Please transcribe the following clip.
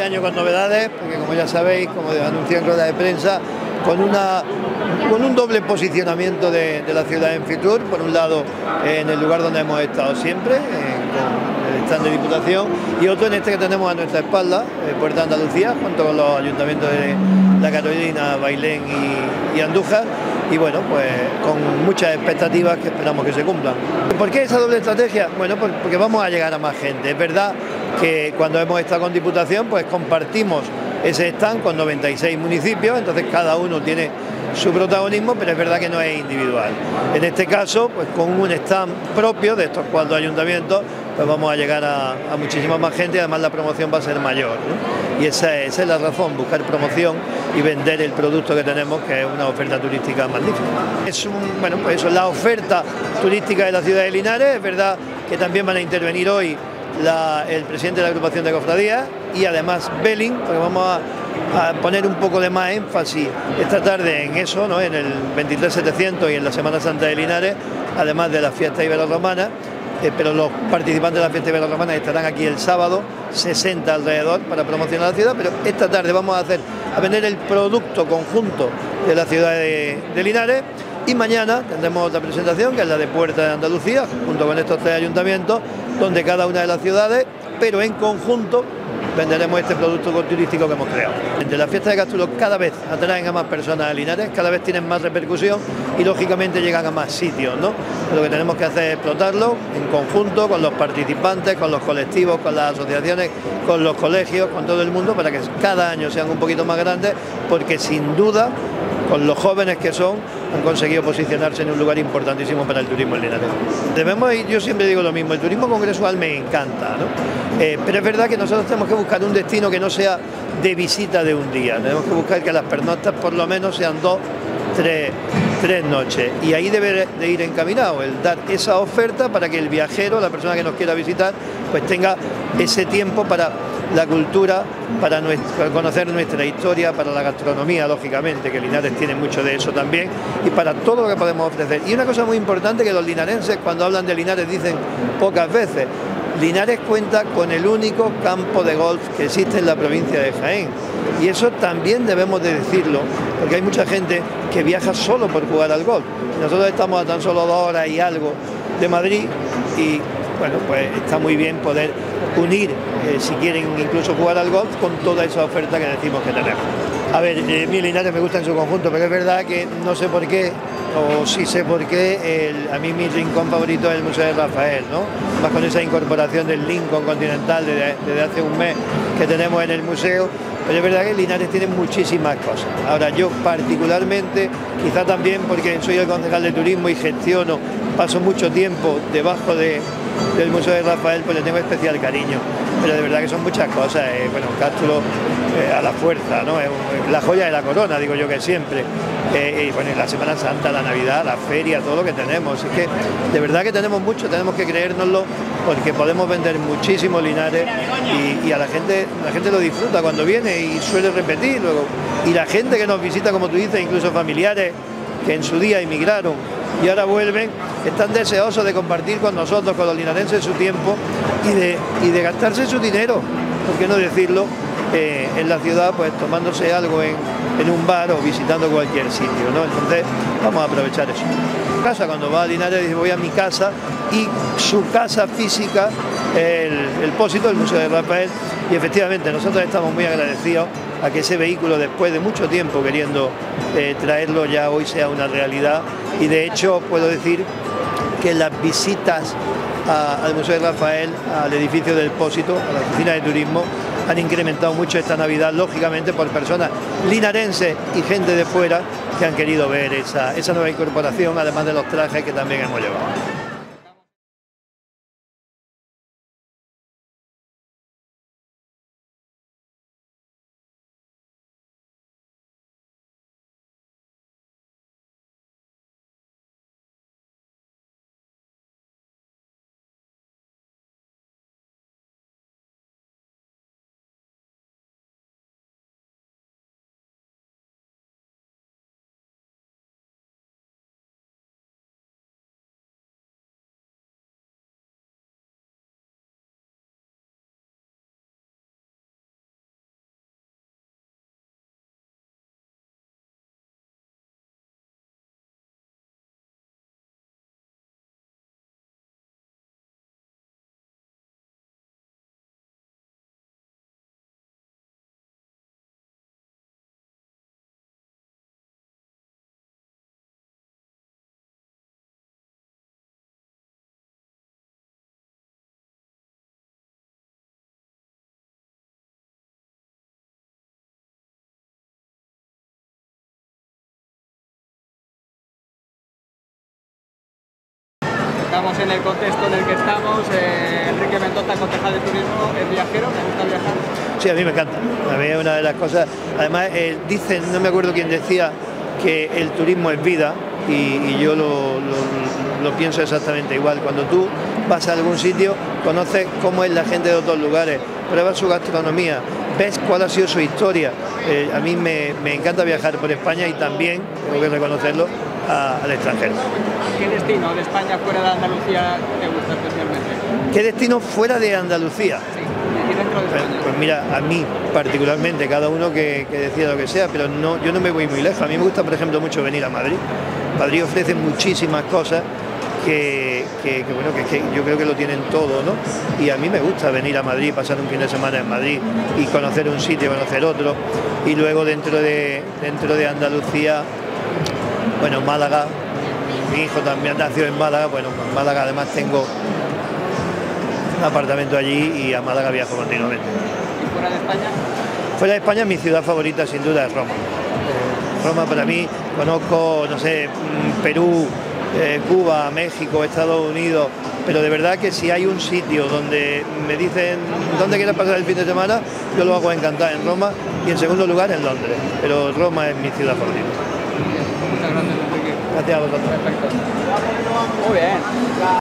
año con novedades, porque como ya sabéis, como anuncié en rueda de prensa, con un doble posicionamiento de la ciudad en Fitur. Por un lado, en el lugar donde hemos estado siempre, con el stand de Diputación, y otro en este que tenemos a nuestra espalda, Puerta de Andalucía, junto con los ayuntamientos de La Carolina, Bailén y Andújar. Y bueno, pues con muchas expectativas que esperamos que se cumplan. ¿Por qué esa doble estrategia? Bueno, porque vamos a llegar a más gente. Es verdad que cuando hemos estado con Diputación, pues compartimos ese stand con 96 municipios, entonces cada uno tiene su protagonismo, pero es verdad que no es individual. En este caso, pues con un stand propio de estos 4 ayuntamientos, pues vamos a llegar a muchísima más gente, y además la promoción va a ser mayor, ¿no? Y esa es la razón, buscar promoción y vender el producto que tenemos, que es una oferta turística magnífica. Bueno, pues eso, la oferta turística de la ciudad de Linares. Es verdad que también van a intervenir hoy el presidente de la agrupación de cofradías y además Belling, porque vamos a poner un poco de más énfasis esta tarde en eso, ¿no? En el 23.700 y en la Semana Santa de Linares, además de la fiesta ibero-romana. Pero los participantes de la fiesta ibero-romana estarán aquí el sábado, 60 alrededor, para promocionar la ciudad, pero esta tarde vamos a vender el producto conjunto de la ciudad de Linares. Y mañana tendremos otra presentación, que es la de Puerta de Andalucía, junto con estos 3 ayuntamientos, donde cada una de las ciudades, pero en conjunto, venderemos este producto turístico que hemos creado. Entre las fiestas de Castulo cada vez atraen a más personas a Linares, cada vez tienen más repercusión y lógicamente llegan a más sitios, ¿no? Lo que tenemos que hacer es explotarlo en conjunto con los participantes, con los colectivos, con las asociaciones, con los colegios, con todo el mundo, para que cada año sean un poquito más grandes, porque sin duda, con los jóvenes que son, han conseguido posicionarse en un lugar importantísimo para el turismo en Linares. Debemos ir, yo siempre digo lo mismo, el turismo congresual me encanta, ¿no? Pero es verdad que nosotros tenemos que buscar un destino que no sea de visita de un día. Tenemos que buscar que las pernoctas por lo menos sean 2, 3 noches. Y ahí debe de ir encaminado el dar esa oferta para que el viajero, la persona que nos quiera visitar, pues tenga ese tiempo para la cultura, para conocer nuestra historia, para la gastronomía, lógicamente, que Linares tiene mucho de eso también, y para todo lo que podemos ofrecer. Y una cosa muy importante que los linarenses, cuando hablan de Linares, dicen pocas veces: Linares cuenta con el único campo de golf que existe en la provincia de Jaén. Y eso también debemos de decirlo, porque hay mucha gente que viaja solo por jugar al golf. Nosotros estamos a tan solo 2 horas y algo de Madrid y bueno, pues está muy bien poder unir, si quieren incluso jugar al golf, con toda esa oferta que decimos que tenemos. A ver, mi Linares me gusta en su conjunto, pero es verdad que no sé por qué, o sí sé por qué, a mí mi rincón favorito es el Museo de Rafael, ¿no? Más con esa incorporación del Lincoln Continental desde hace un mes que tenemos en el museo. Pero es verdad que Linares tiene muchísimas cosas. Ahora, yo particularmente, quizá también porque soy el concejal de turismo y gestiono, paso mucho tiempo debajo del Museo de Rafael, pues le tengo especial cariño. Pero de verdad que son muchas cosas. Bueno, Cástulo a la fuerza, ¿no? Es la joya de la corona, digo yo que siempre. Y bueno, la Semana Santa, la Navidad, la feria, todo lo que tenemos. Es que de verdad que tenemos mucho, tenemos que creérnoslo, porque podemos vender muchísimo Linares y a la gente lo disfruta cuando viene y suele repetir luego. Y la gente que nos visita, como tú dices, incluso familiares que en su día emigraron y ahora vuelven, están deseosos de compartir con nosotros, con los linarenses, su tiempo y de gastarse su dinero, ¿por qué no decirlo?, en la ciudad, pues tomándose algo en un bar o visitando cualquier sitio, ¿no? Entonces vamos a aprovechar eso. Cuando va a Linares dice: voy a mi casa, y su casa física, el Pósito, el Museo de Rafael, y efectivamente nosotros estamos muy agradecidos a que ese vehículo, después de mucho tiempo queriendo traerlo, ya hoy sea una realidad. Y de hecho puedo decir que las visitas al Museo de Rafael, al edificio del Pósito, a la oficina de turismo, han incrementado mucho esta Navidad, lógicamente por personas linarenses y gente de fuera que han querido ver esa nueva incorporación, además de los trajes que también hemos llevado. Estamos en el contexto en el que estamos. Enrique Mendoza, concejal de turismo, es viajero, ¿me gusta viajar? Sí, a mí me encanta. A mí es una de las cosas. Además, dicen, no me acuerdo quién decía, que el turismo es vida, y yo lo pienso exactamente igual. Cuando tú vas a algún sitio, conoces cómo es la gente de otros lugares, pruebas su gastronomía, ves cuál ha sido su historia. A mí me encanta viajar por España y también, tengo que reconocerlo, al extranjero. ¿Qué destino de España fuera de Andalucía te gusta especialmente? ¿Qué destino fuera de Andalucía? Sí, y dentro de España. Pues mira, a mí particularmente, cada uno que decida lo que sea, pero no, yo no me voy muy lejos. A mí me gusta, por ejemplo, mucho venir a Madrid. Madrid ofrece muchísimas cosas que yo creo que lo tienen todo, ¿no? Y a mí me gusta venir a Madrid, pasar un fin de semana en Madrid y conocer un sitio, conocer otro. Y luego dentro de Andalucía, bueno, Málaga, mi hijo también nació en Málaga, bueno, en Málaga además tengo un apartamento allí y a Málaga viajo continuamente. ¿Y fuera de España? Fuera de España, mi ciudad favorita sin duda es Roma. Roma para mí, conozco, no sé, Perú, Cuba, México, Estados Unidos, pero de verdad que si hay un sitio donde me dicen dónde quieres pasar el fin de semana, yo lo hago encantar en Roma, y en segundo lugar en Londres, pero Roma es mi ciudad favorita. Muchas gracias, Enrique. Gracias a vosotros. Perfecto. Muy bien.